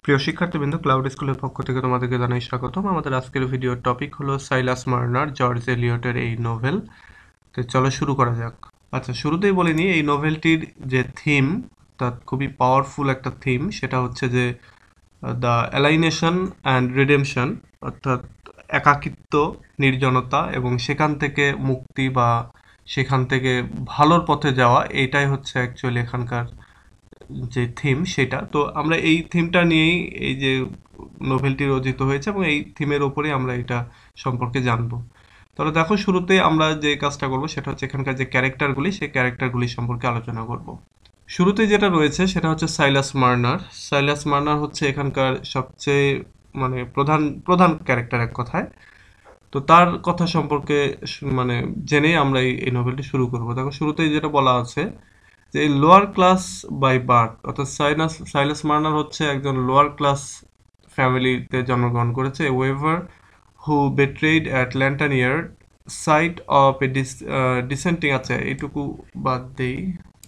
প্রিয় শিক্ষার্থীবৃন্দ, ক্লাউড স্কুলের পক্ষ থেকে তোমাদেরকে জানাই স্বাগতম। আমাদের আজকের ভিডিওর টপিক হলো সাইলাস মার্নার জর্জ এলিয়টের এই নোভেল। তো চলো শুরু করা যাক। আচ্ছা, শুরুতেই বলে নিই, এই নোভেলটির যে থিম, তা খুবই পাওয়ারফুল একটা থিম। সেটা হচ্ছে যে দ্য অ্যালাইনেশন অ্যান্ড রিডেমশন, অর্থাৎ একাকিত্ব, নির্জনতা এবং সেখান থেকে মুক্তি বা সেখান থেকে ভালোর পথে যাওয়া, এইটাই হচ্ছে অ্যাকচুয়ালি এখানকার যে থিম সেটা। তো আমরা এই থিমটা নিয়েই এই যে নোভেলটি রচিত হয়েছে এবং এই থিমের ওপরেই আমরা এটা সম্পর্কে জানবো। তাহলে দেখো, শুরুতে আমরা যে কাজটা করব সেটা হচ্ছে এখানকার যে ক্যারেক্টারগুলি, সেই ক্যারেক্টারগুলি সম্পর্কে আলোচনা করব। শুরুতে যেটা রয়েছে সেটা হচ্ছে সাইলাস মার্নার। সাইলাস মার্নার হচ্ছে এখানকার সবচেয়ে প্রধান প্রধান ক্যারেক্টার এক কথায়। তো তার কথা সম্পর্কে মানে জেনেই আমরা এই নোভেলটি শুরু করব। দেখো, শুরুতেই যেটা বলা আছে যে লোয়ার ক্লাস বাই বার্থ, অর্থাৎ সাইলাস মার্নার হচ্ছে একজন লোয়ার ক্লাস ফ্যামিলিতে জন্মগ্রহণ করেছে। Weaver who betrayed at Lantern Yard site of a dissenting, আছে এইটুকু বাদ দেই।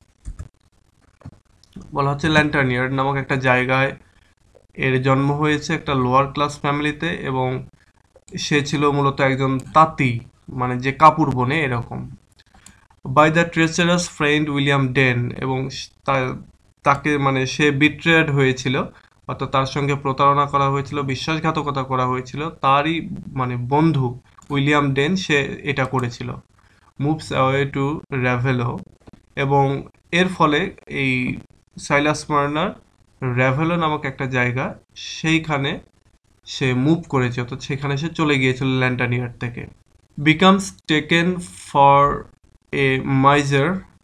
বলা হচ্ছে ল্যান্টানিয়ার নামক একটা জায়গায় এর জন্ম হয়েছে একটা লোয়ার ক্লাস ফ্যামিলিতে, এবং সে ছিল মূলত একজন তাঁতি, মানে যে কাপড় বনে এরকম। By the treacherous friend William Dane, এবং তাকে সে বিট্রেড হয়েছিল, অর্থাৎ তার সঙ্গে প্রতারণা করা হয়েছিল, বিশ্বাসঘাতকতা করা হয়েছিল। তারই বন্ধু উইলিয়াম ডেন সে এটা করেছিল। মুভস অ্যাওয়ে টু র্যাভেলো, এবং এর ফলে এই সাইলাস মার্নার র্যাভেলো নামক একটা জায়গা, সেইখানে সে মুভ করেছে, অর্থাৎ সেখানে সে চলে গিয়েছিল ল্যান্টানিয়ার থেকে। becomes taken for a miser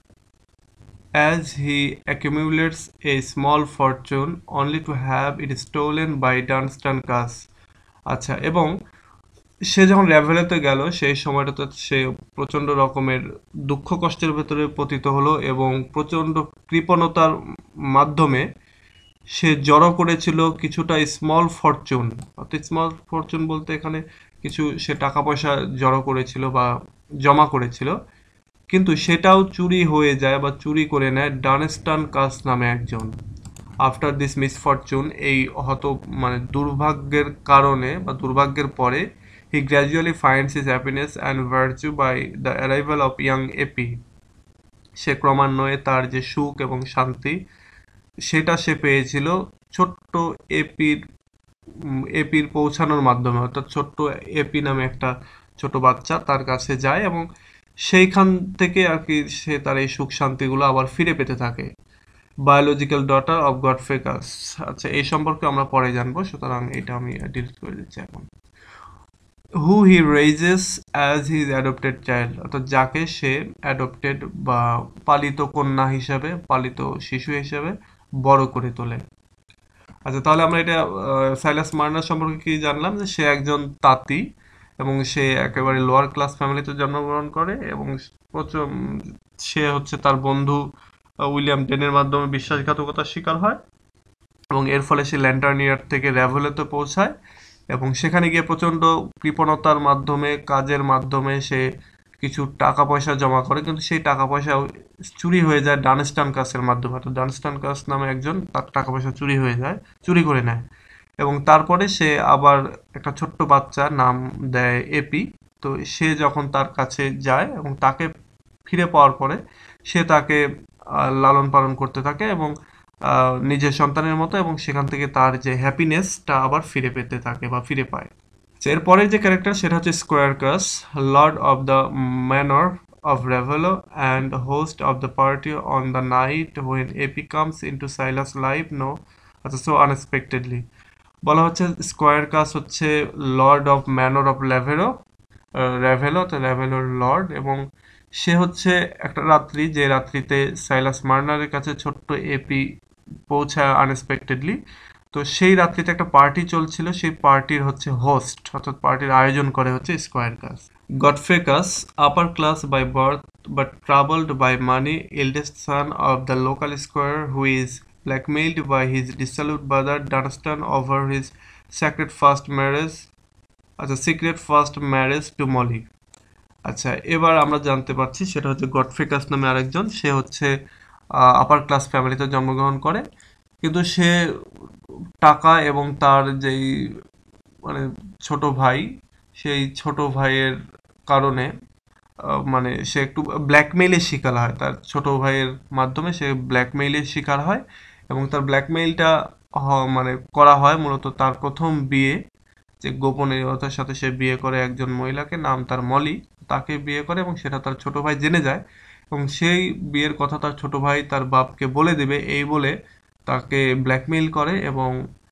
as he accumulates a small fortune only to have it stolen by Dunstan Cass। আচ্ছা, এবং সে যখন র্যাভেলেতে গেল সেই সময়টাতে সে প্রচণ্ড রকমের দুঃখ কষ্টের ভেতরে পতিত হলো, এবং প্রচণ্ড কৃপণতার মাধ্যমে সে জড়ো করেছিল কিছুটা স্মল ফরচুন। অর্থাৎ স্মল ফরচুন বলতে এখানে কিছু সে টাকা পয়সা জড়ো করেছিল বা জমা করেছিল, কিন্তু সেটাও চুরি হয়ে যায় বা চুরি করে নেয় ডানস্টান কাস নামে একজন। আফটার দিস মিসফরচুন, এই দুর্ভাগ্যের কারণে বা দুর্ভাগ্যের পরে, he gradually finds his happiness and virtue by the arrival of young Eppie. সে ক্রমান্বয়ে তার যে সুখ এবং শান্তি সেটা সে পেয়েছিল ছোট্ট এপির এপির পৌঁছানোর মাধ্যমে। অর্থাৎ ছোট্ট এপি নামে একটা ছোট বাচ্চা তার কাছে যায়, এবং সেইখান থেকে আর কি সে তার এই সুখ শান্তিগুলো আবার ফিরে পেতে থাকে। Biological daughter of Godfrey Cass. আচ্ছা, এই সম্পর্কে আমরা পরে জানবো, সুতরাং এটা আমি ডিলিট করে দিচ্ছি এখন। Who he raises as his adopted child, অর্থাৎ যাকে সে অ্যাডপ্টেড বা পালিত কন্যা হিসাবে, পালিত শিশু হিসাবে বড় করে তোলে। আচ্ছা, তাহলে আমরা এটা সাইলাস মার্নার সম্পর্কে কি জানলাম, যে সে একজন তাঁতি এবং সে একেবারে লোয়ার ক্লাস ফ্যামিলিতে জন্মগ্রহণ করে, এবং প্রচুর সে হচ্ছে তার বন্ধু উইলিয়াম ডেনের মাধ্যমে বিশ্বাসঘাতকতার শিকার হয়, এবং এর ফলে সে ল্যান্টার্নিয়ার থেকে র্যাভেলেতে পৌঁছায়, এবং সেখানে গিয়ে প্রচণ্ড কৃপণতার মাধ্যমে, কাজের মাধ্যমে সে কিছু টাকা পয়সা জমা করে, কিন্তু সেই টাকা পয়সা চুরি হয়ে যায় ডানস্টান কাসের মাধ্যমে। অর্থাৎ ডানস্টান কাস নামে একজন তার টাকা পয়সা চুরি হয়ে যায়, চুরি করে নেয়, এবং তারপরে সে আবার একটা ছোট্ট বাচ্চা নাম দেয় এপি। তো সে যখন তার কাছে যায় এবং তাকে ফিরে পাওয়ার পরে সে তাকে লালন পালন করতে থাকে, এবং নিজের সন্তানের মতো, এবং সেখান থেকে তার যে হ্যাপিনেসটা আবার ফিরে পেতে থাকে বা ফিরে পায়। এরপরের যে ক্যারেক্টার সেটা হচ্ছে squire Cass, lord of the manor of Ravello and host of the party on the night when Epi comes into Silas' life, no, so unexpectedly। বলা হচ্ছে স্কোয়ার কাস হচ্ছে lord of manor of Raveloe, Raveloe তো র্যাভেলোর Lord, এবং সে হচ্ছে একটা রাত্রি, যে রাত্রিতে সাইলাস মার্নারের কাছে ছোট্ট এপি পৌঁছায় আনএক্সপেক্টেডলি। তো সেই রাত্রিতে একটা পার্টি চলছিল, সেই পার্টির হচ্ছে হোস্ট, অর্থাৎ পার্টির আয়োজন করে হচ্ছে squire Cass. Godfrey Cass, upper class by birth but troubled by money, eldest son of the local squire who is blackmailed by his dissolute brother Dunstan over his secret first marriage to Molly। আচ্ছা, এবার আমরা জানতে পারছি সেটা হচ্ছে Godfrey কাস নামে আরেকজন, সে হচ্ছে আপার ক্লাস ফ্যামিলিতে জন্মগ্রহণ করে, কিন্তু সে টাকা এবং তার যেই মানে ছোট ভাই, সেই ছোট ভাইয়ের কারণে মানে সে একটু ব্ল্যাকমেইলের শিকার হয়, তার ছোট ভাইয়ের মাধ্যমে সে ব্ল্যাকমেইলের শিকার হয় এবং তার ব্ল্যাকমেইলটা মানে করা হয় মূলত তার প্রথম বিয়ে, যে গোপনীয়তার সাথে সে বিয়ে করে একজন মহিলাকে, নাম তার মলি, তাকে বিয়ে করে এবং সেটা তার ছোট ভাই জেনে যায় এবং সেই বিয়ের কথা তার ছোট ভাই তার বাপকে বলে দেবে এই বলে তাকে ব্ল্যাকমেইল করে এবং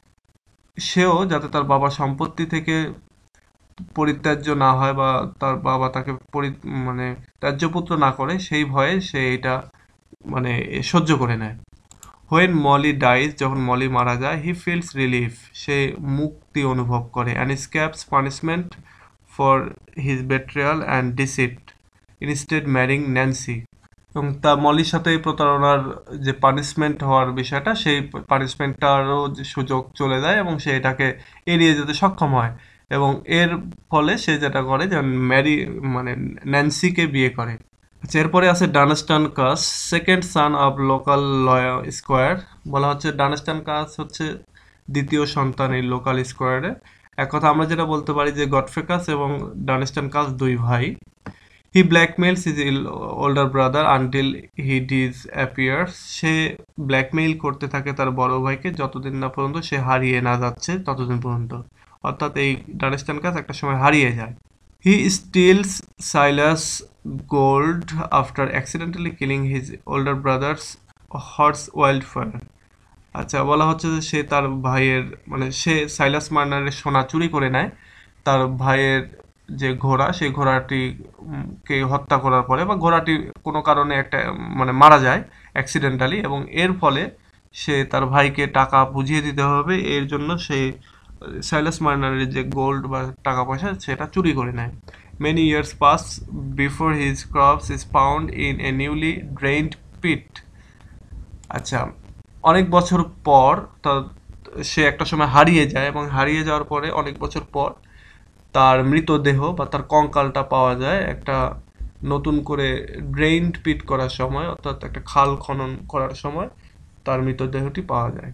সেও যাতে তার বাবার সম্পত্তি থেকে পরিত্যাজ্য না হয় বা তার বাবা তাকে মানে ত্যায্যপুত্র না করে সেই ভয়ে সে এটা মানে সহ্য করে নেয়। হোয়েন মলি ডাইজ, যখন মলি মারা যায়, হি ফিলস রিলিফ, সে মুক্তি অনুভব করে, and escapes punishment for his betrayal and deceit, instead marrying Nancy. এবং তা মলির সাথে প্রতারণার যে পানিশমেন্ট হওয়ার বিষয়টা, সেই পানিশমেন্টটারও যে সুযোগ চলে যায় এবং সে এটাকে এড়িয়ে যেতে সক্ষম হয় এবং এর ফলে সে যেটা করে যে মানে ন্যান্সিকে বিয়ে করে। আচ্ছা, এরপরে আছে Dunstan Cass, second son of local লয় স্কোয়ার। বলা হচ্ছে ডানস্টান কাস হচ্ছে দ্বিতীয় সন্তান এই লোকাল স্কোয়ারে। এক কথা আমরা যেটা বলতে পারি যে গডফ্রে কাস এবং ডানস্টান কাস দুই ভাই। He blackmails his older brother until he disappears, সে ব্ল্যাকমেইল করতে থাকে তার বড় ভাইকে যতদিন না পর্যন্ত সে হারিয়ে না যাচ্ছে ততদিন পর্যন্ত, অর্থাৎ এই ডানস্টান কাস একটা সময় হারিয়ে যায়। He steals Silas gold after accidentally killing his older brother's horse Wildfire. আচ্ছা, বলা হচ্ছে যে সে তার ভাইয়ের মানে সে সাইলাস মার্নারের সোনা চুরি করে নেয় তার ভাইয়ের যে ঘোড়া, সেই ঘোড়াটি কে হত্যা করার পরে, বা ঘোড়াটি কোনো কারণে একটা মানে মারা যায় অ্যাক্সিডেন্টালি, এবং এর ফলে সে তার ভাইকে টাকা বুঝিয়ে দিতে হবে, এর জন্য সে সাইলাস মার্নারের যে গোল্ড বা টাকা পয়সা সেটা চুরি করে নেয়। Many years pass before his corpse is found in a newly drained pit. আচ্ছা, অনেক বছর পর তার সে একটা সময় হারিয়ে যায় এবং হারিয়ে যাওয়ার পরে অনেক বছর পর তার মৃতদেহ বা তার কঙ্কালটা পাওয়া যায় একটা নতুন করে ড্রেইনড পিট করার সময়, অর্থাৎ একটা খাল খনন করার সময় তার মৃতদেহটি পাওয়া যায়।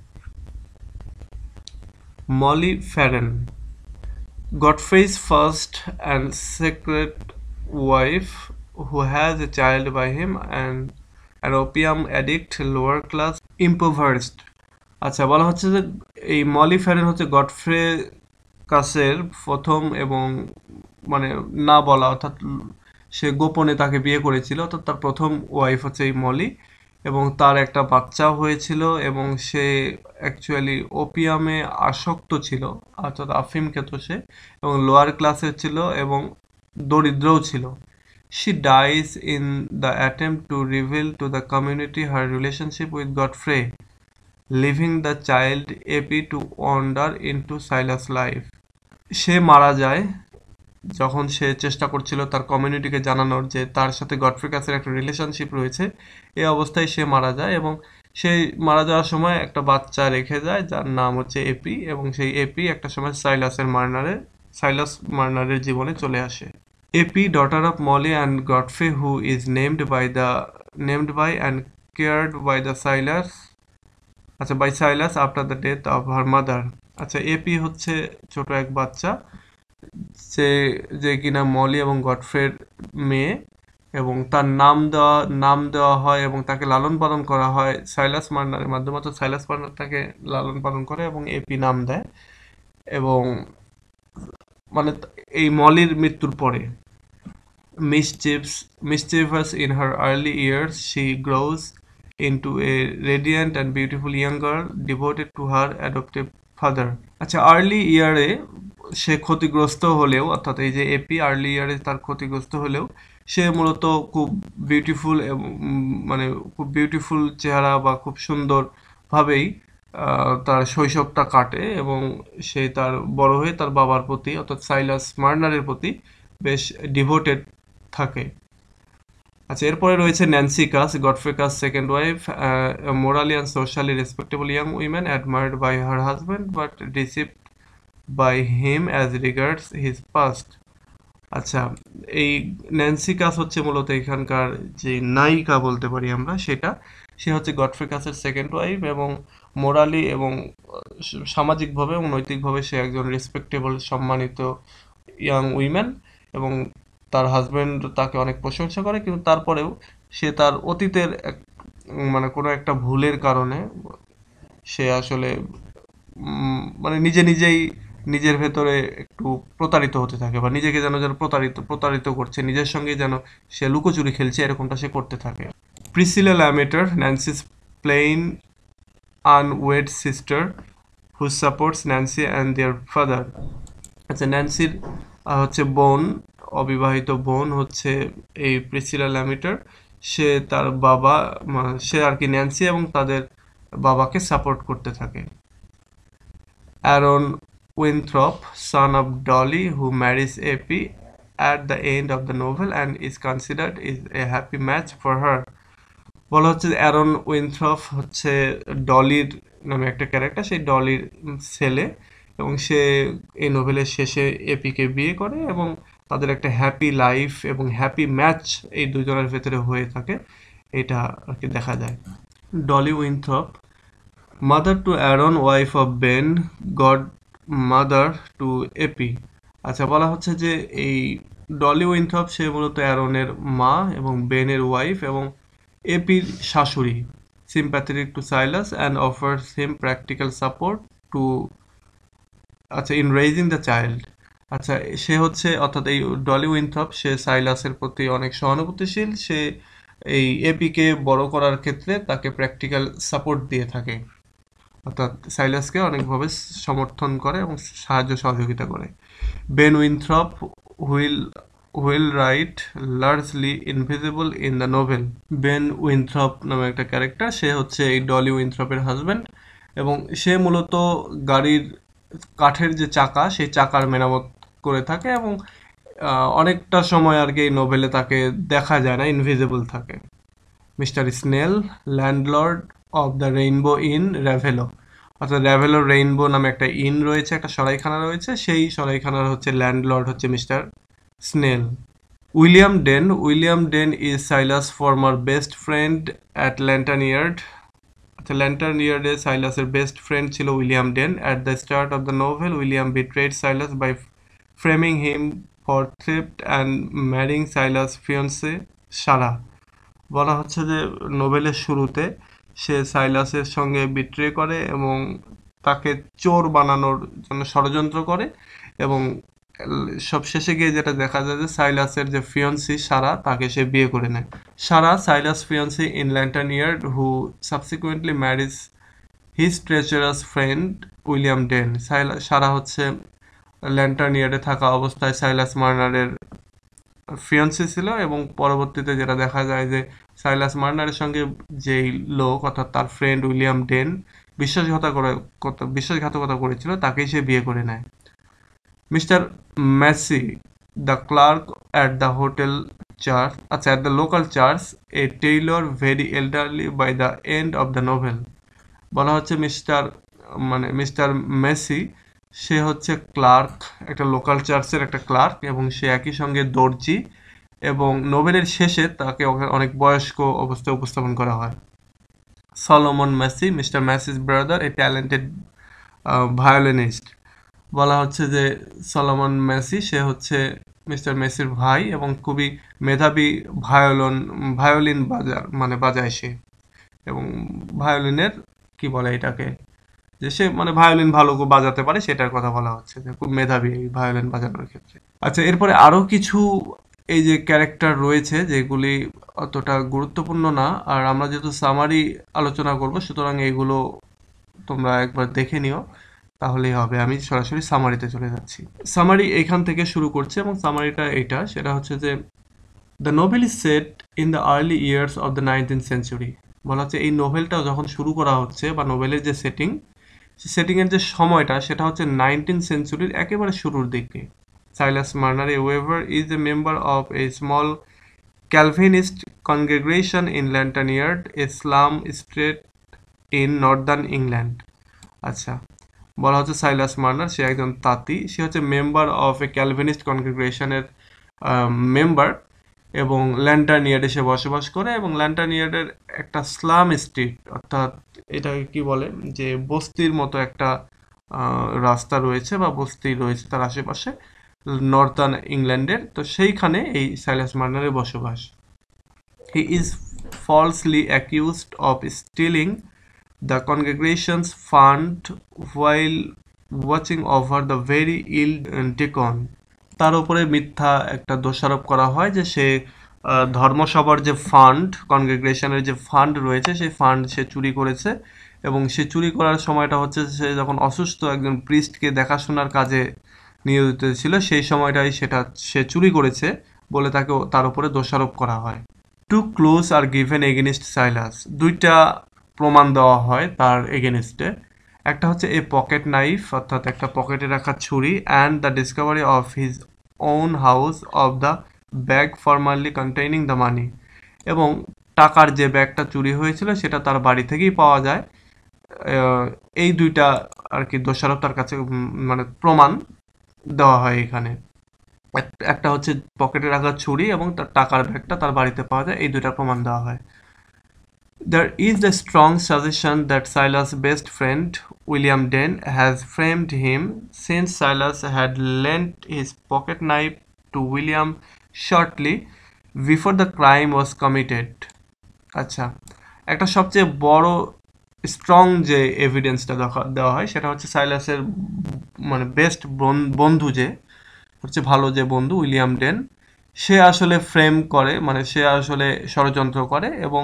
Moli ফ্যারেন, Godfrey's first and secret wife, who has a child by him, and an opium addict, lower class, impoverished. আচ্ছা, বলা হচ্ছে যে এই মলি ফ্যারেন হচ্ছে গডফ্রে কাসের প্রথম এবং মানে না বলা, অর্থাৎ সে গোপনে তাকে বিয়ে করেছিল, অর্থাৎ তার প্রথম ওয়াইফ হচ্ছে এই মলি, এবং তার একটা বাচ্চাও হয়েছিল এবং সে অ্যাকচুয়ালি ওপিয়ামে আসক্ত ছিল, অর্থাৎ আফিম খেত সে, এবং লোয়ার ক্লাসের ছিল এবং দরিদ্রও ছিল। She dies in the attempt to reveal to the community her relationship with Godfrey, leaving the child Epi to wander into Silas' life. সে মারা যায় যখন সে চেষ্টা করছিল তার কমিউনিটিকে জানানোর যে তার সাথে গডফ্রে কাসের একটা রিলেশনশিপ রয়েছে। এই অবস্থায় সে মারা যায় এবং সেই মারা যাওয়ার সময় একটা বাচ্চা রেখে যায় যার নাম হচ্ছে এপি, এবং সেই এপি একটা সময় সাইলাস মার্নারের জীবনে চলে আসে। Eppie, daughter of Molly and Godfrey, who is named by and cared by the Silas, আচ্ছা by Silas after the death of her mother. আচ্ছা, এপি হচ্ছে ছোট এক বাচ্চা সে যে কিনা মলি এবং গডফ্রের মেয়ে, এবং তার নাম দেওয়া হয় এবং তাকে লালন পালন করা হয় সাইলাস মার্নারের মাধ্যমে, তো সাইলাস মার্নার তাকে লালন পালন করে এবং এপি নাম দেয়। এবং মানে এই মলির মৃত্যুর পরে mischievous in her early years, she grows into a radiant and beautiful young girl devoted to her adoptive father. আচ্ছা, আর্লি ইয়ারে সে ক্ষতিগ্রস্ত হলেও, অর্থাৎ এই যে এপি আর্লি ইয়ারে তার ক্ষতিগ্রস্ত হলেও সে মূলত খুব বিউটিফুল এবং মানে খুব বিউটিফুল চেহারা বা খুব সুন্দরভাবেই তার শৈশবটা কাটে এবং সে তার বড় হয়ে তার বাবার প্রতি, অর্থাৎ সাইলাস মার্নারের প্রতি বেশ ডিভোটেড থাকে। আচ্ছা, এরপরে রয়েছে Nancy Cass, Godfrey Cass second wife, morally and socially respectable young women admired by her husband but deceived by him as regards his past. আচ্ছা, এই ন্যান্সি কাস হচ্ছে মূলত এখানকার যে নায়িকা বলতে পারি আমরা, সে হচ্ছে গডফ্রে কাসের সেকেন্ড ওয়াইফ এবং মোরালি এবং সামাজিকভাবে এবং নৈতিকভাবে সে একজন রেসপেক্টেবল সম্মানিত ইয়াং উইমেন, এবং তার হাজবেন্ড তাকে অনেক প্রশংসা করে, কিন্তু তারপরেও সে তার অতীতের মানে কোনো একটা ভুলের কারণে সে আসলে মানে নিজে নিজেই নিজের ভেতরে একটু প্রতারিত হতে থাকে, বা নিজেকে যেন যেন প্রতারিত প্রতারিত করছে, নিজের সঙ্গে যেন সে লুকোচুরি খেলছে, এরকমটা সে করতে থাকে। Priscilla Lammeter, Nancy's plain unwed sister who supports Nancy and their father. আচ্ছা, ন্যান্সির হচ্ছে বোন, অবিবাহিত বোন হচ্ছে এই প্রিসিলা ল্যামেটার। সে তার বাবা সে আর কি ন্যান্সি এবং তাদের বাবাকে সাপোর্ট করতে থাকে। Aaron Winthrop, son of Dolly, who marries Epi at the end of the novel and is considered is a happy match for her. বলা হচ্ছে অ্যারন উইনথ্রপ হচ্ছে ডলির নামে একটা ক্যারেক্টার, সেই ডলির ছেলে, এবং সে এই নোভেলের শেষে এপিকে বিয়ে করে এবং তাদের একটা হ্যাপি লাইফ এবং হ্যাপি ম্যাচ এই দুজনের ভেতরে হয়ে থাকে, এটা আর কি দেখা যায়। Dolly Winthrop, mother to Aaron, wife of Ben, godmother to Eppie. আচ্ছা, বলা হচ্ছে যে এই ডলি উইনথ্রপ সে মূলত অ্যারনের মা এবং বেনের ওয়াইফ এবং এপির শাশুড়ি। Sympathetic to Silas and offers him practical support to, আচ্ছা, ইন রেইজিং দ্য চাইল্ড। আচ্ছা, সে হচ্ছে অর্থাৎ এই ডলি উইনথ্রপ সে সাইলাসের প্রতি অনেক সহানুভূতিশীল, সে এই এপিকে বড় করার ক্ষেত্রে তাকে প্র্যাকটিক্যাল সাপোর্ট দিয়ে থাকে, অর্থাৎ সাইলাসকে অনেকভাবে সমর্থন করে এবং সাহায্য সহযোগিতা করে। Ben Winthrop wheel wheelwright largely invisible in the novel. Ben Winthrop নামে একটা ক্যারেক্টার, সে হচ্ছে এই ডলি উইনথ্রপের হাজব্যান্ড, এবং সে মূলত গাড়ির কাঠের যে চাকা সেই চাকার মেরামত করে থাকে, এবং অনেকটা সময় আর কি এই নোভেলে তাকে দেখা যায় না, ইনভিজিবল থাকে। Mister Snell, landlord of the Rainbow in Raveloe, অর্থাৎ র্যাভেলো রেইনবো নামে একটা ইন রয়েছে, একটা সরাইখানা রয়েছে, সেই সরাইখানার হচ্ছে ল্যান্ডলর্ড হচ্ছে mister Snell. William Dane is Silas former best friend at Lantern Yard. আচ্ছা, ল্যান্টার্ন ইয়ার্ডে সাইলাসের বেস্ট ফ্রেন্ড ছিল William Dane. At the start of the novel William betrayed Silas by framing him for theft and marrying Silas fiancee Sarah. বলা হচ্ছে যে নোবেলের শুরুতে সে সাইলাসের সঙ্গে betray করে এবং তাকে চোর বানানোর জন্য ষড়যন্ত্র করে, এবং সব শেষে গিয়ে যেটা দেখা যায় যে সাইলাসের যে ফিয়ন্সি সারা, তাকে সে বিয়ে করে নেয়। Sarah, Silas fiancee in Lantern Yard, who subsequently marries his treacherous friend William Dane. Sarah হচ্ছে ল্যান্টার্ন ইয়ার্ডে থাকা অবস্থায় সাইলাস মার্নারের ফিয়ান্সি ছিল, এবং পরবর্তীতে যেটা দেখা যায় যে সাইলাস মার্নারের সঙ্গে যেই লোক অর্থাৎ তার ফ্রেন্ড উইলিয়াম ডেন বিশ্বাসঘাতকতা করেছিল, তাকেই সে বিয়ে করে নেয়। Mister Macey, the clerk at the hotel church, আচ্ছা, at the local church, a tailor very elderly by the end of the novel. বলা হচ্ছে মিস্টার মেসি সে হচ্ছে ক্লার্ক, একটা লোকাল চার্চের একটা ক্লার্ক, এবং সে একই সঙ্গে দর্জি, এবং নোবেলের শেষে তাকে অনেক বয়স্ক অবস্থায় উপস্থাপন করা হয়। Solomon Macey, mister Macey's brother, a talented violinist. বলা হচ্ছে যে সলোমন মেসি সে হচ্ছে মিস্টার মেসির ভাই এবং খুবই মেধাবী ভায়োলিন বাজায় সে, এবং ভায়োলিনের কি বলে এটাকে, যে সে ভায়োলিন ভালো বাজাতে পারে, সেটার কথা বলা হচ্ছে যে খুব মেধাবী এই ভায়োলিন বাজানোর ক্ষেত্রে। আচ্ছা, এরপরে আরো কিছু এই যে ক্যারেক্টার রয়েছে যেগুলি অতটা গুরুত্বপূর্ণ না, আর আমরা যেহেতু সামারি আলোচনা করব সুতরাং এইগুলো তোমরা একবার দেখে নিও, তাহলেই হবে। আমি সরাসরি সামারিতে চলে যাচ্ছি। সামারি এইখান থেকে শুরু করছে, এবং সামারিটা সেটা হচ্ছে যে the novel is set in the early years of the 19th century. বলা হচ্ছে এই নোভেলটা যখন শুরু করা হচ্ছে, বা নোভেলের যে সেটিংয়ের যে সময়টা, সেটা হচ্ছে 19th সেঞ্চুরির একেবারে শুরুর দিকে। Silas Marner weaver is a member of a small Calvinist congregation in Lantern Yard, a slum state in northern England. আচ্ছা, বলা হচ্ছে সাইলাস মার্নার সে একজন তাঁতি, সে হচ্ছে মেম্বার অফ এ ক্যালভিনিস্ট কনগ্রেগেশনের মেম্বার, এবং ল্যান্টার্নিয়ার্ডে সে বসবাস করে এবং ল্যান্টার্নিয়ার্ডের একটা স্লাম স্ট্রিট অর্থাৎ এটাকে কি বলে যে বস্তির মতো একটা রাস্তা রয়েছে বা বস্তি রয়েছে তার আশেপাশে নর্থার্ন ইংল্যান্ডের, তো সেইখানে এই সাইলাস মার্নারের বসবাস। He is falsely accused of stealing the congregation's fund while watching over the very ill deacon. তার উপরে মিথ্যা একটা দোষারোপ করা হয় যে সে ধর্মসভার যে ফান্ড, কনগ্রেগেশনের যে ফান্ড রয়েছে সেই ফান্ড সে চুরি করেছে এবং সে চুরি করার সময়টা হচ্ছে সে যখন অসুস্থ একজন প্রিস্টকে দেখাশোনার কাজে নিয়োজিত ছিল সেই সময়টাই সেটা সে চুরি করেছে বলে তাকে তার উপরে দোষারোপ করা হয়। Two clues are given against Silas, দুইটা প্রমাণ দেওয়া হয় তার এগেনিস্টে। একটা হচ্ছে এ পকেট নাইফ অর্থাৎ একটা পকেটে রাখা ছুরি and the discovery of his own house of the bag formerly containing the money, এবং টাকার যে ব্যাগটা চুরি হয়েছিল সেটা তার বাড়ি থেকেই পাওয়া যায়। এই দুইটা আর কি দোষারোপ তার কাছে মানে প্রমাণ দেওয়া হয় এখানে। একটা হচ্ছে পকেটে রাখা ছুরি এবং তার টাকার ব্যাগটা তার বাড়িতে পাওয়া যায়, এই দুইটা প্রমাণ দেওয়া হয়। There is a strong suggestion that Silas' best friend William Dane has framed him since Silas had lent his pocket knife to William shortly before the crime was committed. আচ্ছা, একটা সবচেয়ে বড় স্ট্রং যে এভিডেন্সটা দেওয়া হয় সেটা হচ্ছে সাইলাসের মানে বেস্ট বন্ধু যে হচ্ছে ভালো যে বন্ধু উইলিয়াম ডেন, সে আসলে ফ্রেম করে মানে সে আসলে ষড়যন্ত্র করে এবং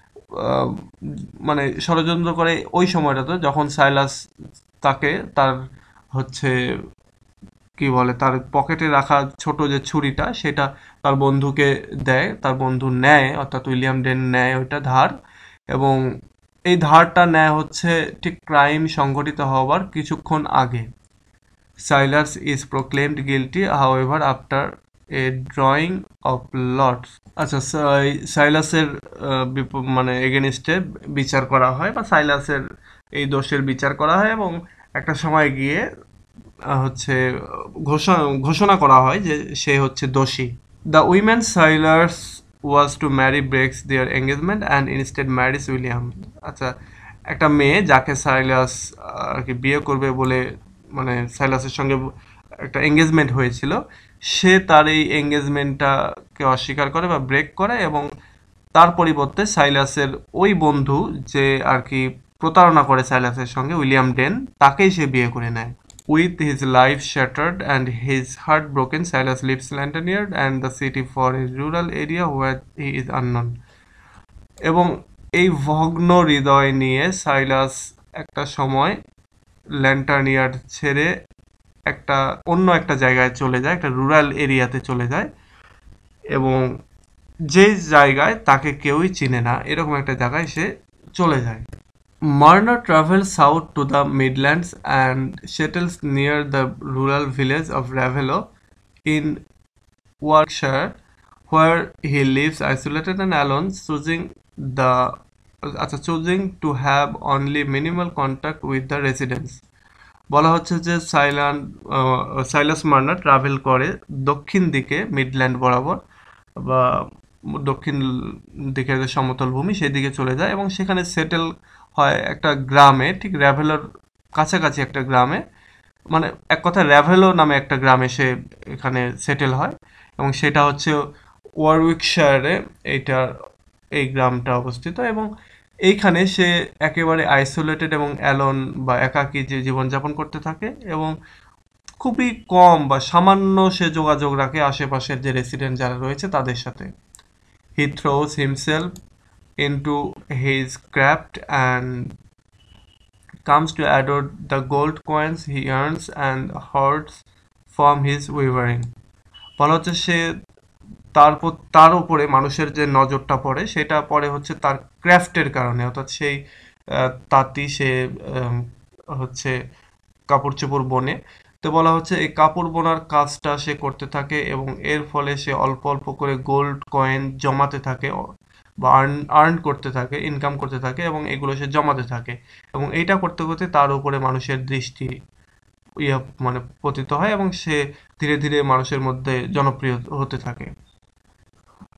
মানে ষড়যন্ত্র করে ওই সময়টাতে যখন সাইলাস তাকে তার হচ্ছে কি বলে তার পকেটে রাখা ছোট যে ছুরিটা সেটা তার বন্ধুকে দেয়, তার বন্ধু নেয় অর্থাৎ উইলিয়াম ডেন নেয় ওইটা ধার, এবং এই ধারটা নেয় হচ্ছে ঠিক ক্রাইম সংঘটিত হওয়ার কিছুক্ষণ আগে। Silas is proclaimed guilty however after a drawing of lots. আচ্ছা, সাইলাসের মানে এগেনিস্টে বিচার করা হয় বা সাইলাসের এই দোষের বিচার করা হয় এবং একটা সময় গিয়ে হচ্ছে ঘোষণা করা হয় যে সে হচ্ছে দোষী। The women Silas was to marry breaks their engagement and instead marries William. আচ্ছা, একটা মেয়ে যাকে সাইলাস আর কি বিয়ে করবে বলে মানে সাইলাসের সঙ্গে একটা এঙ্গেজমেন্ট হয়েছিল, সে তার এই এঙ্গেজমেন্টটাকে অস্বীকার করে বা ব্রেক করে এবং তার পরিবর্তে সাইলাসের ওই বন্ধু যে আর কি প্রতারণা করে সাইলাসের সঙ্গে উইলিয়াম ডেন, তাকেই সে বিয়ে করে নেয়। With his life shattered and his heart broken, Silas leaves Lanternard and the city for a rural area where he is unknown. এবং এই ভগ্ন হৃদয় নিয়ে সাইলাস একটা সময় ল্যান্টার্নিয়ার্ড ছেড়ে একটা অন্য একটা জায়গায় চলে যায়, একটা রুরাল এরিয়াতে চলে যায় এবং যে জায়গায় তাকে কেউই চিনে না এরকম একটা জায়গায় সে চলে যায়। Marner travels south to the Midlands and settles near the rural village of Ravello in Warwickshire, where he lives isolated and alone, choosing to have only minimal contact with the residents. বলা হচ্ছে যে সাইলাস মার্নার travel করে দক্ষিণ দিকে Midland বরাবর বা দক্ষিণ দিকের যে সমতল ভূমি সেদিকে চলে যায় এবং সেখানে সেটেল হয় একটা গ্রামে, ঠিক র্যাভেলোর কাছাকাছি একটা গ্রামে, মানে এক কথায় র্যাভেলো নামে একটা গ্রামে সে এখানে সেটেল হয় এবং সেটা হচ্ছে ওয়ারউইকশায়ারে এই গ্রামটা অবস্থিত এবং এইখানে সে একেবারে আইসোলেটেড এবং অ্যালোন বা একাকী যে জীবনযাপন করতে থাকে এবং খুবই কম বা সামান্য সে যোগাযোগ রাখে আশেপাশের যে রেসিডেন্ট যারা রয়েছে তাদের সাথে। He throws himself into his craft and comes to adore the gold coins he earns and hoards from his weaving. বলা হচ্ছে সে তার উপরে মানুষের যে নজরটা পড়ে সেটা পড়ে হচ্ছে তার ক্রাফটের কারণে, অর্থাৎ সেই তাঁতি সে হচ্ছে কাপড় চোপড় বোনে, তো বলা হচ্ছে এই কাপড় বোনার কাজটা সে করতে থাকে এবং এর ফলে সে অল্প অল্প করে গোল্ড কয়েন জমাতে থাকে বা আর্ন করতে থাকে, ইনকাম করতে থাকে এবং এগুলো সে জমাতে থাকে এবং এইটা করতে করতে তার উপরে মানুষের দৃষ্টি মানে পতিত হয় এবং সে ধীরে ধীরে মানুষের মধ্যে জনপ্রিয় হতে থাকে।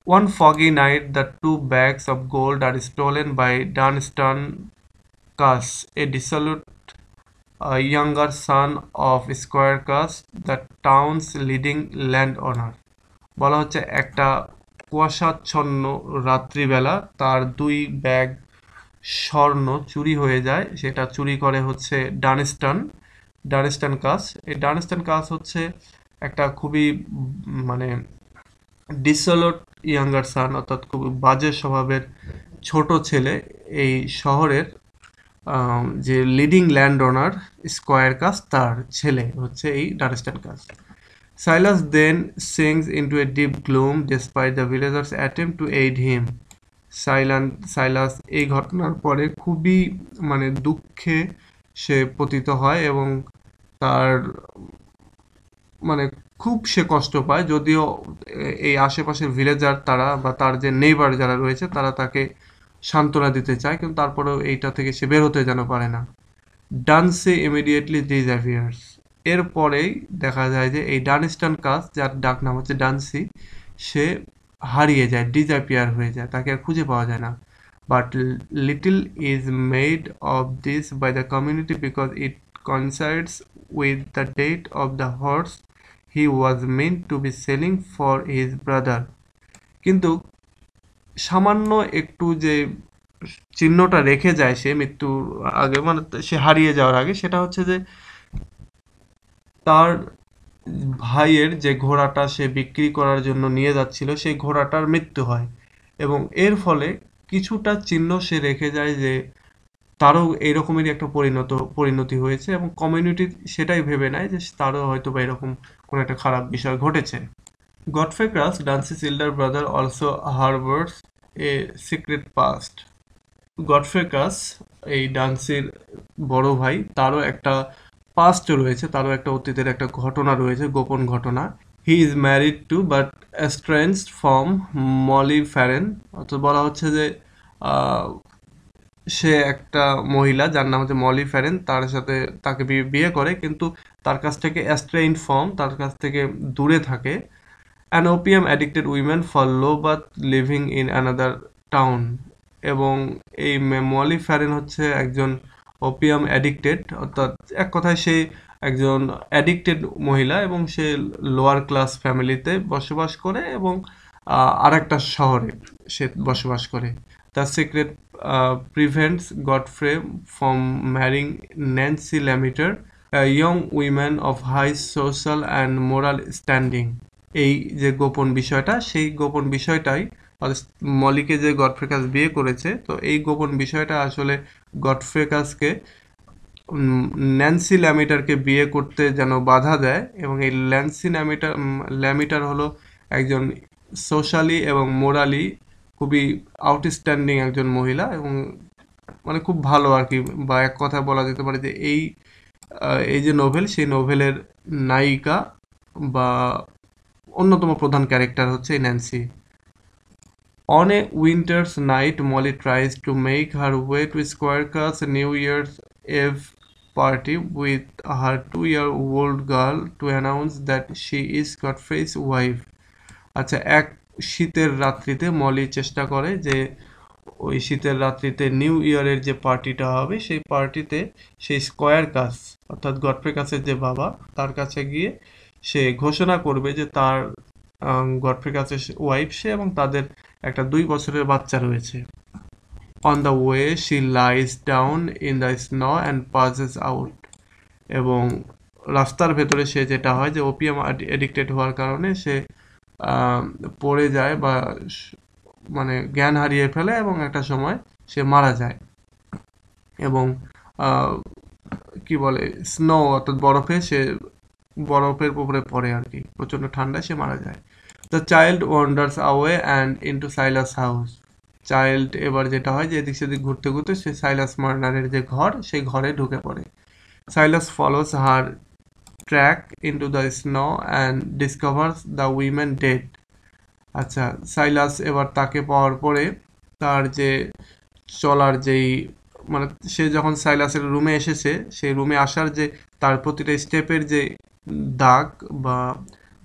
One foggy night, the 2 bags of gold are stolen by Dunstan Cass, a dissolute younger son of Squire Cass, the town's leading landowner. বলা হচ্ছে একটা কুয়াশাচ্ছন্ন রাত্রিবেলা তার 2 ব্যাগ স্বর্ণ চুরি হয়ে যায়। সেটা চুরি করে হচ্ছে ডানস্টন কাস। এই ডানস্টন কাস হচ্ছে একটা খুবই মানে ডিসলট ইয়াঙ্গার সান, অর্থাৎ খুব বাজে স্বভাবের ছোট ছেলে এই শহরের যে লিডিং ল্যান্ড ওনার স্কয়ার কাস, তার ছেলে হচ্ছে এই ডানস্টন কাস। সাইলাস দেন sinks into a deep gloom despite the villagers' attempt to aid him. সাইলাস এই ঘটনার পরে খুবই মানে দুঃখে সে পতিত হয় এবং তার মানে খুব সে কষ্ট পায়, যদিও এই আশেপাশের ভিলেজার তারা বা তার যে নেইবার যারা রয়েছে তারা তাকে সান্ত্বনা দিতে চায়, কিন্তু তারপরেও এইটা থেকে সে বের হতে যেন পারে না। Dunsey immediately disappears. এরপরেই দেখা যায় যে এই ডানস্টন কাস, যার ডাক নাম হচ্ছে ডান্সি, সে হারিয়ে যায়, ডিসঅ্যাপিয়ার হয়ে যায়, তাকে আর খুঁজে পাওয়া যায় না। But little is made of this by the community because it coincides with the date of the horse he was meant to be selling for his brother. কিন্তু সামান্য একটু যে চিহ্নটা রেখে যায় সে মৃত্যুর আগে, মানে সে হারিয়ে যাওয়ার আগে, সেটা হচ্ছে যে তার ভাইয়ের যে ঘোড়াটা সে বিক্রি করার জন্য নিয়ে যাচ্ছিল সেই ঘোড়াটার মৃত্যু হয়, এবং এর ফলে কিছুটা চিহ্ন সে রেখে যায় যে তারও এইরকমেরই একটা পরিণতি হয়েছে, এবং কমিউনিটি সেটাই ভেবে নেয় যে তারও হয়তো বা এরকম কোনো একটা খারাপ বিষয় ঘটেছে। Godfrey Cass, Dunsey's elder brother, also harbours a secret past. Godfrey Cass এই ডান্সির বড় ভাই, তারও একটা পাস্ট রয়েছে, তারও একটা অতীতের একটা ঘটনা রয়েছে, গোপন ঘটনা। He is married to but estranged from Molly Farren. অর্থাৎ বলা হচ্ছে যে সে একটা মহিলা যার নাম হচ্ছে মলি ফ্যারেন, তার সাথে তাকে বিয়ে করে, কিন্তু তার কাছ থেকে অ্যাস্ট্রেইন ফর্ম, তার কাছ থেকে দূরে থাকে। An opium addicted women for low birth living in another town. এবং এই মলি ফ্যারেন হচ্ছে একজন ওপিয়াম অ্যাডিক্টেড, অর্থাৎ এক কথায় সে একজন অ্যাডিক্টেড মহিলা, এবং সে লোয়ার ক্লাস ফ্যামিলিতে বসবাস করে এবং আর একটা শহরে সে বসবাস করে। The secret prevents Godfrey from marrying Nancy Lamiter, a young woman of high social and moral standing. এই যে গোপন বিষয়টা, সেই গোপন বিষয়টাই মলিকে যে গডফ্রে কাস বিয়ে করেছে, তো এই গোপন বিষয়টা আসলে গডফ্রে কাসকে ন্যান্সি ল্যামিটারকে বিয়ে করতে যেন বাধা দেয়। এবং এই ল্যামিটার হলো একজন সোশ্যালি এবং মোরালি খুবই আউটস্ট্যান্ডিং একজন মহিলা, এবং মানে খুব ভালো আর কি, বা এক কথা বলা যেতে পারে যে এই যে নোভেল, সেই নোভেলের নায়িকা বা অন্যতম প্রধান ক্যারেক্টার হচ্ছে এই Nancy. On a winter's night, Molly tries to make her way to Squirca's New Year's Eve party with her 2-year-old girl to announce that she is Godfrey's wife. আচ্ছা, এক শীতের রাত্রিতে মলি চেষ্টা করে যে ওই শীতের রাত্রিতে নিউ ইয়ারের যে পার্টিটা হবে সেই পার্টিতে সেই স্কয়ার কাস, অর্থাৎ গডফ্রে কাসের যে বাবা, তার কাছে গিয়ে সে ঘোষণা করবে যে তার গডফ্রে কাসের ওয়াইফ সে, এবং তাদের একটা 2 বছরের বাচ্চা রয়েছে। On the way she lies down in the snow and passes out. এবং রাস্তার ভেতরে সে যেটা হয় যে ওপিয়াম এডিক্টেড হওয়ার কারণে সে পড়ে যায় বা মানে জ্ঞান হারিয়ে ফেলে, এবং একটা সময় সে মারা যায়। এবং কি বলে স্নো, অর্থাৎ বরফের উপরে পড়ে আর কি, প্রচন্ড ঠান্ডায় সে মারা যায়। The child wanders away and into Silas house. Child এবার যেটা হয় যে এদিক সেদিক ঘুরতে ঘুরতে সে সাইলাস মার্নারের যে ঘর, সেই ঘরে ঢুকে পড়ে। Silas follows her track into the snow and discovers the women dead. আচ্ছা, সাইলাস এবার তাকে পাওয়ার পরে তার যে চলার যেই মানে সে যখন সাইলাসের রুমে এসেছে, সেই রুমে আসার যে তার প্রতিটা স্টেপের যে দাগ বা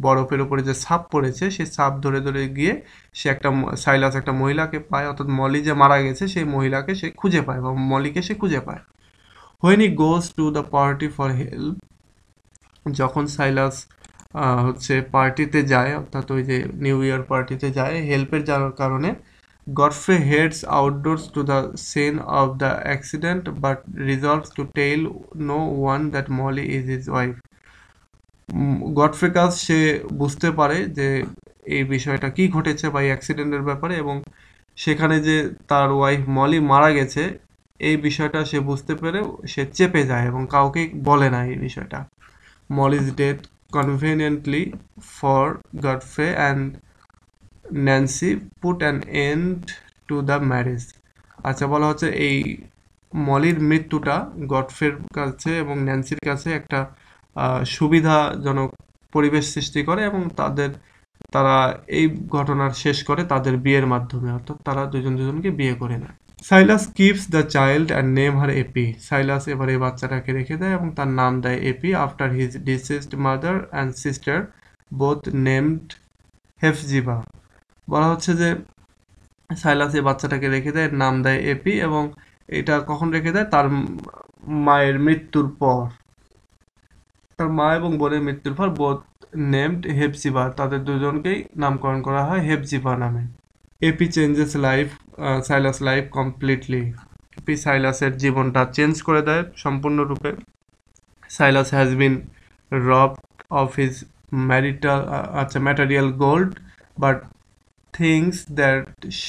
বরফের উপরে যে ছাপ পড়েছে সেই ছাপ ধরে ধরে গিয়ে সে সাইলাস একটা মহিলাকে পায়, অর্থাৎ মলি যে মারা গেছে সেই মহিলাকে সে খুঁজে পায় বা মলিকে সে খুঁজে পায়। When he goes to the party for help, যখন সাইলাস হচ্ছে পার্টিতে যায়, অর্থাৎ ওই যে নিউ ইয়ার পার্টিতে যায় হেল্পের যাওয়ার কারণে, Godfrey heads outdoors to the scene of the accident but resolves to tell no one that Molly is his wife. Godfrey কাজ সে বুঝতে পারে যে এই বিষয়টা কি ঘটেছে বা এই অ্যাক্সিডেন্টের ব্যাপারে, এবং সেখানে যে তার ওয়াইফ মলি মারা গেছে এই বিষয়টা সে বুঝতে পেরে সে চেপে যায় এবং কাউকে বলে না এই বিষয়টা। Molly's death conveniently for Godfrey and Nancy put an end to the marriage. আচ্ছা, বলা হচ্ছে এই মলির মৃত্যুটা গডফ্রের কাছে এবং ন্যান্সির কাছে একটা সুবিধাজনক পরিবেশ সৃষ্টি করে এবং তারা এই ঘটনার শেষ করে তাদের বিয়ের মাধ্যমে, অর্থাৎ তারা দুজন দুজনকে বিয়ে করে নেয়। Silas keeps the child and name her Eppie. Silas এবার এই বাচ্চাটাকে রেখে দেয় এবং তার নাম দেয় Eppie after his deceased mother and sister both named Hephzibah. বলা হচ্ছে যে সাইলাস এই বাচ্চাটাকে রেখে দেয়, নাম দেয় এপি, এবং এটা কখন রেখে দেয়? তার মায়ের মৃত্যুর পর। তার মা এবং বোনের মৃত্যুর পর বোথ নেমড হেফজিবা, তাদের দুজনকেই নামকরণ করা হয় হেফজিবা নামে। Eppie changes life Silas life completely. Eppie সাইলাসের জীবনটা চেঞ্জ করে দেয় সম্পূর্ণরূপে। Silas has been robbed of his material gold but things that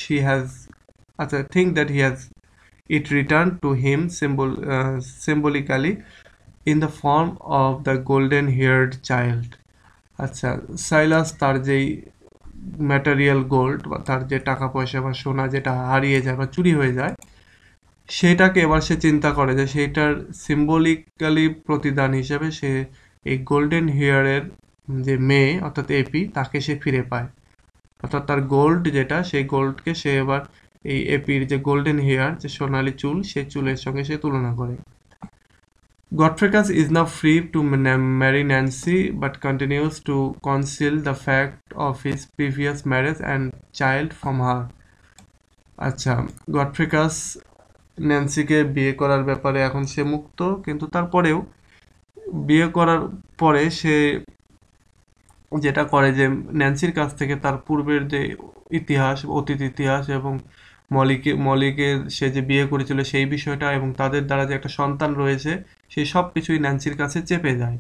he has it returned to him symbolically in the form of the golden haired child. আচ্ছা, সাইলাস তার যেই material gold বা তার যে টাকা পয়সা বা সোনা যেটা হারিয়ে যায় বা চুরি হয়ে যায় সেটাকে এবার সে চিন্তা করে যে সেইটার সিম্বলিক্যালি প্রতিদান হিসেবে সে এই গোল্ডেন হেয়ারের যে মেয়ে অর্থাৎ এপি তাকে সে ফিরে পায়, অর্থাৎ তার গোল্ড যেটা সেই গোল্ডকে সে এবার এই এপির যে গোল্ডেন হেয়ার যে সোনালি চুল সেই চুলের সঙ্গে সে তুলনা করে। Godfrey is now free to marry Nancy but continues to conceal the fact of his previous marriage and child from her. আচ্ছা, গডফ্রিকাস ন্যান্সিকে বিয়ে করার ব্যাপারে এখন সে মুক্ত, কিন্তু তারপরেও বিয়ে করার পরে সে যেটা করে যে ন্যান্সির কাছ থেকে তার পূর্বের যে ইতিহাস, অতীত ইতিহাস এবং মলিকে সে যে বিয়ে করেছিল সেই বিষয়টা এবং তাদের দ্বারা যে একটা সন্তান রয়েছে সেই সব কিছুই ন্যান্সির কাছে চেপে যায়।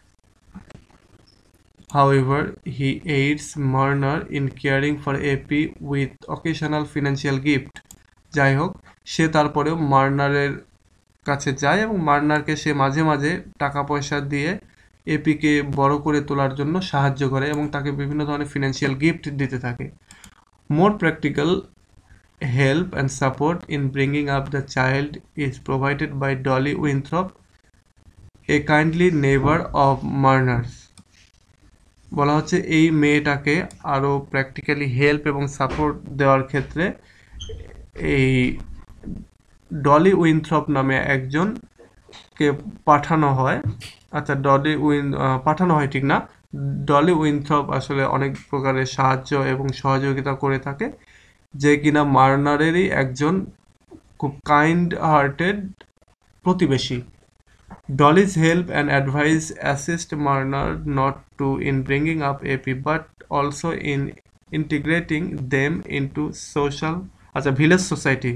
However, he aids Marner in caring for AP with occasional financial gift. যাই হোক, সে তারপরেও মার্নারের কাছে যায় এবং মার্নারকে সে মাঝে মাঝে টাকা পয়সা দিয়ে এপিকে বড় করে তোলার জন্য সাহায্য করে এবং তাকে বিভিন্ন ধরনের ফিনান্সিয়াল গিফট দিতে থাকে। More practical help and support in bringing up the child is provided by Dolly Winthrop, a kindly neighbor of Marner's. বলা হচ্ছে এই মেয়েটাকে আরো প্র্যাকটিক্যালি হেল্প এবং সাপোর্ট দেওয়ার ক্ষেত্রে এই ডলি উইনথ্রপ নামে একজনকে পাঠানো হয়। আচ্ছা, পাঠানো হয় ঠিক না, ডলি উইনথ্রপ আসলে অনেক প্রকারের সাহায্য এবং সহযোগিতা করে থাকে, যে কিনা মার্নারেরই একজন খুব কাইন্ড হার্টেড প্রতিবেশী। Dolly's help and advice assist Marner not to in bringing up AP but also in integrating them into village society.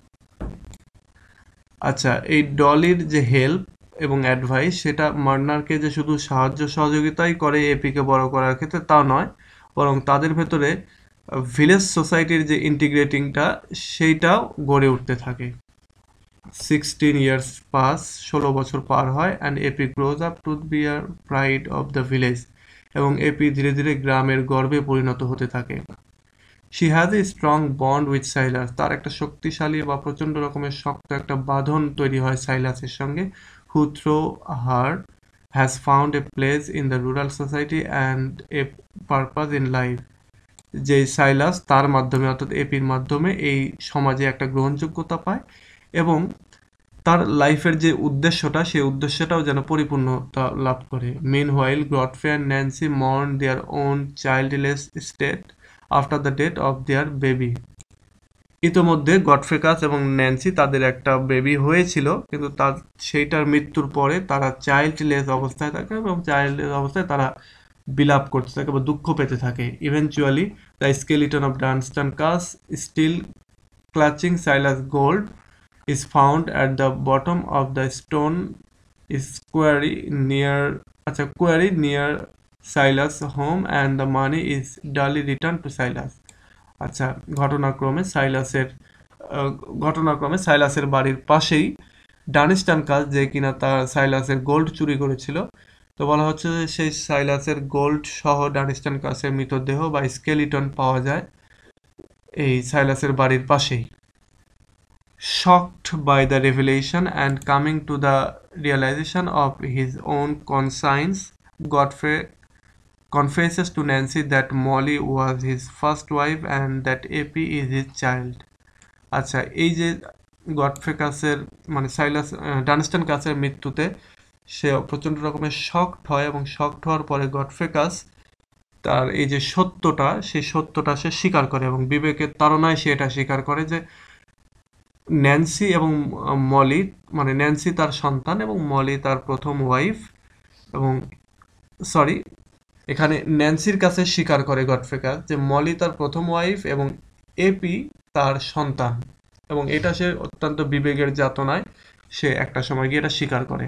আচ্ছা, এই ডলির যে হেল্প এবং অ্যাডভাইস সেটা মার্নারকে যে শুধু সাহায্য সহযোগিতাই করে এপিকে বড় করার ক্ষেত্রে তা নয়, বরং তাদের ভেতরে ভিলেজ সোসাইটির যে ইন্টিগ্রেটিংটা সেইটাও গড়ে উঠতে থাকে। 16 years pass, 16 বছর পার হয়, and AP grows up to be a pride of the village, এবং এপি ধীরে ধীরে গ্রামের গর্বে পরিণত হতে থাকে। She has a strong bond with Silas, তার একটা শক্তিশালী বা প্রচন্ড রকমের শক্ত একটা বাঁধন তৈরি হয় সাইলাসের সঙ্গে, who through her has found a place in the rural society and a purpose in life. যে সাইলাস তার মাধ্যমে অর্থাৎ এপির মাধ্যমে এই সমাজে একটা গ্রহণযোগ্যতা পায় এবং তার লাইফের যে উদ্দেশ্যটা সেই উদ্দেশ্যটাও যেন পরিপূর্ণতা লাভ করে। Meanwhile, Godfrey and Nancy mourn their own childless state after the death of their baby. ইতোমধ্যে গডফ্রেকাস এবং ন্যান্সি তাদের একটা বেবি হয়েছিল, কিন্তু তার সেইটার মৃত্যুর পরে তারা চাইল্ডলেস অবস্থায় থাকে এবং চাইল্ডলেস অবস্থায় তারা বিলাপ করতে থাকে বা দুঃখ পেতে থাকে। Eventually the skeleton of Dunstan Cass still clutching Silas gold is found at the bottom of the stone quarry near Silas' home, and the money is duly returned to Silas. আচ্ছা, ঘটনাক্রমে সাইলাসের বাড়ির পাশেই ডানিস্টান কাস, যে কিনা তার সাইলাসের গোল্ড চুরি করেছিল, তো বলা হচ্ছে যে সেই সাইলাসের গোল্ড সহ ডানিস্টান কাসের মৃতদেহ বা স্কেলিটন পাওয়া যায় এই সাইলাসের বাড়ির পাশেই। Shocked by the revelation and coming to the realization of his own conscience, Godfrey confesses to Nancy that Molly was his first wife and that AP is his child. আচ্ছা, এই যে গডফ্রে কাসের মানে ডানস্টন কাসের মৃত্যুতে সে প্রচণ্ড রকমের শকড হয়, এবং shocked হওয়ার পরে গডফ্রে কাস তার এই যে সত্যটা, সেই সত্যটা সে স্বীকার করে, এবং বিবেকের তাড়নায় সে এটা স্বীকার করে যে ন্যান্সি এবং মলি, মানে ন্যান্সি তার সন্তান এবং মলি তার প্রথম ওয়াইফ, এবং এখানে ন্যান্সির কাছে স্বীকার করে গডফ্রে কাস যে মলি তার প্রথম ওয়াইফ এবং এপি তার সন্তান, এবং এটা সে অত্যন্ত বিবেকের যাতনায় সে একটা সময় গিয়ে এটা স্বীকার করে।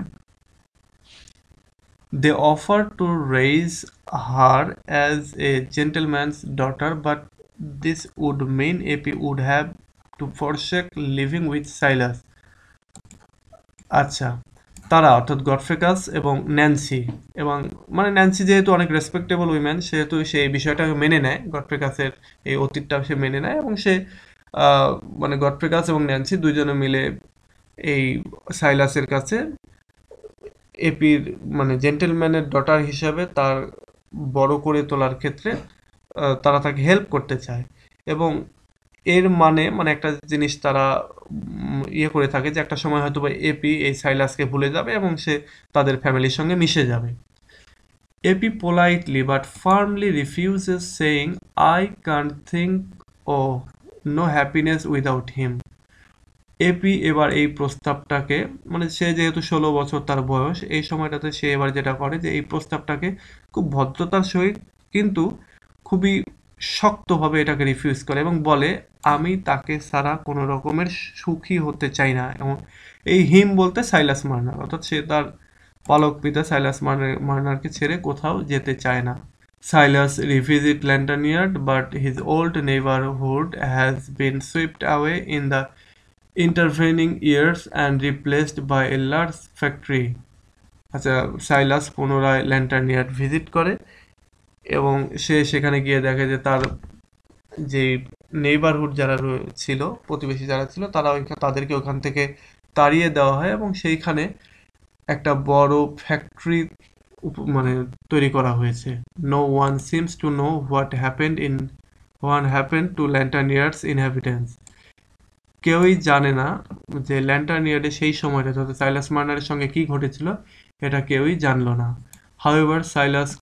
They offer to raise her as a gentleman's daughter, but this would mean AP would have to forsake living with Silas. আচ্ছা, তারা অর্থাৎ গডফ্রে কাস এবং ন্যান্সি, এবং মানে ন্যান্সি যেহেতু অনেক রেসপেক্টেবল উইমেন, সেহেতু সে এই বিষয়টাকে মেনে নেয়, গডফ্রে কাসের এই অতীতটা সে মেনে নেয়, এবং সে মানে গডফ্রে কাস এবং ন্যান্সি দুইজনে মিলে এই সাইলাসের কাছে এপির মানে জেন্টেলম্যানের ডটার হিসাবে তার বড় করে তোলার ক্ষেত্রে তারা তাকে হেল্প করতে চায়, এবং এর মানে একটা জিনিস তারা ইয়ে করে থাকে যে একটা সময় হয়তো বা এপি এই সাইলাসকে ভুলে যাবে এবং সে তাদের ফ্যামিলির সঙ্গে মিশে যাবে। Eppie politely but firmly refuses, saying I can't think o no happiness without him. Eppie এবার এই প্রস্তাবটাকে, মানে সে যেহেতু 16 বছর তার বয়স, এই সময়টাতে সে এবার যেটা করে যে এই প্রস্তাবটাকে খুব ভদ্রতার সহিত কিন্তু খুবই শক্তভাবে এটাকে রিফিউজ করে এবং বলে আমি তাকে ছাড়া কোনো রকমের সুখী হতে চাই না। এবং এই হিম বলতে সাইলাস মার্নার, অর্থাৎ সে তার পালক পিতা সাইলাস মার্নারকে ছেড়ে কোথাও যেতে চায় না। Silas revisits Lanternard, but his old neighborhood has been swept away in the intervening years and replaced by a large factory. আচ্ছা, সাইলাস পুনরায় ল্যান্টার্নিয়ার্ড ভিজিট করে এবং সে সেখানে গিয়ে দেখে যে তার যে নেইবারহুড যারা ছিল, প্রতিবেশী যারা ছিল, তাদেরকে ওখান থেকে তাড়িয়ে দেওয়া হয় এবং সেইখানে একটা বড় ফ্যাক্টরি মানে তৈরি করা হয়েছে। No one seems to know what happened to Lantern Yard's inhabitants. কেউই জানে না যে ল্যান্টার্নিয়ার্ডে সেই সময়টা অর্থাৎ সাইলাস মার্নারের সঙ্গে কি ঘটেছিল, এটা কেউই জানলো না। However Silas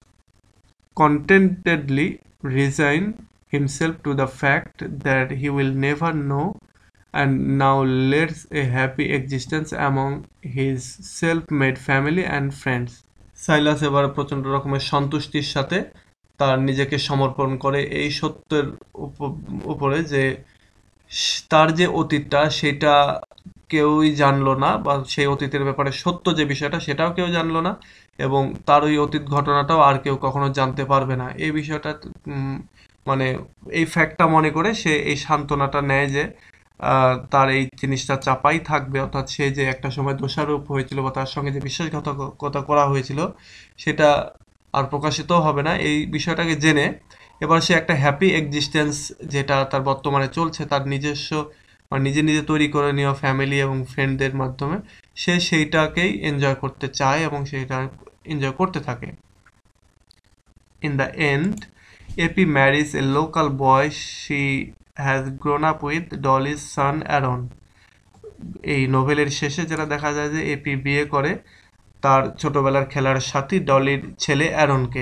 contentedly resign himself to the fact that he will never know and now leads a happy existence among his self-made family and friends. Silas এবার প্রচন্ড রকমের সন্তুষ্টির সাথে তার নিজেকে সমর্পণ করে এই সত্যের উপরে যে তার যে অতীতটা সেটা কেউই জানলো না, বা সেই অতীতের ব্যাপারে সত্য যে বিষয়টা সেটাও কেউ জানলো না, এবং তার ওই অতীত ঘটনাটাও আর কেউ কখনো জানতে পারবে না। এই বিষয়টা মানে এই ফ্যাক্টটা মনে করে সে এই সান্ত্বনাটা নেয় যে তার এই জিনিসটা চাপাই থাকবে, অর্থাৎ সে যে একটা সময় দোষারোপ হয়েছিল বা তার সঙ্গে যে বিশ্বাসঘাতকতা করা হয়েছিল সেটা আর প্রকাশিত হবে না। এই বিষয়টাকে জেনে এবার সে একটা হ্যাপি এক্সিস্টেন্স যেটা তার বর্তমানে চলছে, তার নিজস্ব নিজে নিজে তৈরি করে নেওয়া ফ্যামিলি এবং ফ্রেন্ডদের মাধ্যমে সে সেইটাকেই এনজয় করতে চায় এবং সেটা এনজয় করতে থাকে। In the end, AP marries a local boy she has grown up with, Dolly's son Aaron. এই নোভেলের শেষে যেটা দেখা যায় যে এপি বিয়ে করে তার ছোটবেলার খেলার সাথী ডলির ছেলে অ্যারনকে।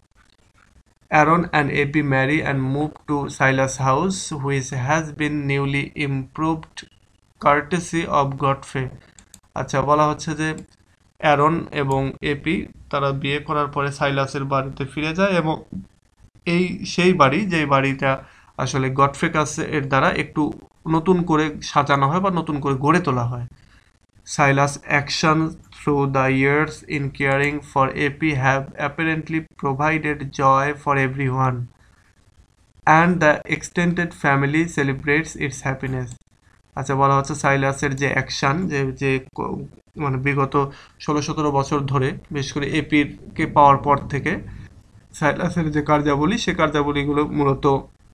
Aaron and AP marry and move to Silas' house, which has been newly improved courtesy of Godfrey. আচ্ছা, বলা হচ্ছে যে অ্যারন এবং এপি তারা বিয়ে করার পরে সাইলাসের বাড়িতে ফিরে যায় এবং এই সেই বাড়ি যেই বাড়িটা আসলে গডফ্রে এর দ্বারা একটু নতুন করে সাজানো হয় বা নতুন করে গড়ে তোলা হয়। Silas' actions through the years in caring for AP have apparently provided joy for everyone, and the extended family celebrates its happiness. আচ্ছা, বলা হচ্ছে সাইলাসের যে অ্যাকশন যে যে মানে বিগত 16-17 বছর ধরে বিশেষ করে এপির কে পাওয়ার পর থেকে সাইলাসের যে কার্যাবলী সে কার্যাবলীগুলো মূলত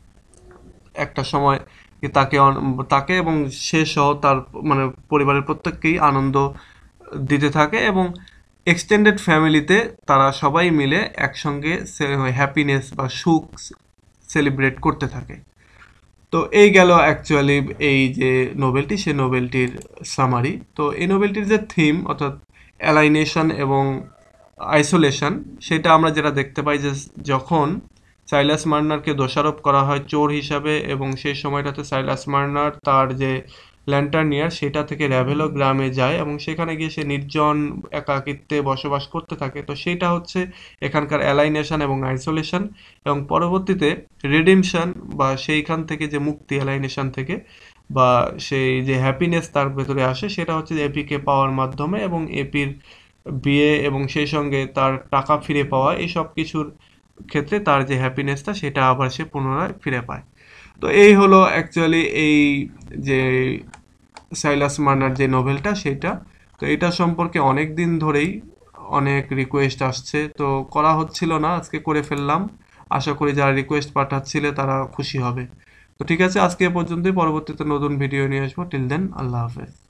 একটা সময় তাকে তাকে এবং সে সহ তার মানে পরিবারের প্রত্যেককেই আনন্দ দিতে থাকে এবং এক্সটেন্ডেড ফ্যামিলিতে তারা সবাই মিলে একসঙ্গে হ্যাপিনেস বা সুখ সেলিব্রেট করতে থাকে। তো এই গেল অ্যাকচুয়ালি এই যে নোবেলটি সে নোবেলটির সামারি। তো এই নোবেলটির যে থিম অর্থাৎ অ্যালাইনেশন এবং আইসোলেশন সেটা আমরা যেটা দেখতে পাই যে যখন সাইলাস মার্নারকে দোষারোপ করা হয় চোর হিসাবে এবং সেই সময়টাতে সাইলাস মার্নার তার যে ল্যান্টার্নিয়ার সেটা থেকে র্যাভেলো গ্রামে যায় এবং সেখানে গিয়ে সে নির্জন একাকিত্বে বসবাস করতে থাকে। তো সেটা হচ্ছে এখানকার অ্যালাইনেশন এবং আইসোলেশন এবং পরবর্তীতে রিডিমশন বা সেইখান থেকে যে মুক্তি অ্যালাইনেশন থেকে বা সেই যে হ্যাপিনেস তার ভেতরে আসে সেটা হচ্ছে এপিকে পাওয়ার মাধ্যমে এবং এপির বিয়ে এবং সেই সঙ্গে তার টাকা ফিরে পাওয়া এই সব কিছুর ক্ষেত্রে তার যে হ্যাপিনেসটা সেটা আবার সে পুনরায় ফিরে পায়। তো এই হলো অ্যাকচুয়ালি এই যে সাইলাস মার্নার যে নোভেলটা সেটা। তো এটা সম্পর্কে অনেক দিন ধরেই অনেক রিকোয়েস্ট আসছে, তো করা হচ্ছিল না, আজকে করে ফেললাম। আশা করি যারা রিকোয়েস্ট পাঠাচ্ছিলে তারা খুশি হবে। তো ঠিক আছে, আজকে এ পর্যন্তই, পরবর্তীতে নতুন ভিডিও নিয়ে আসবো। টিল দেন, আল্লাহ হাফেজ।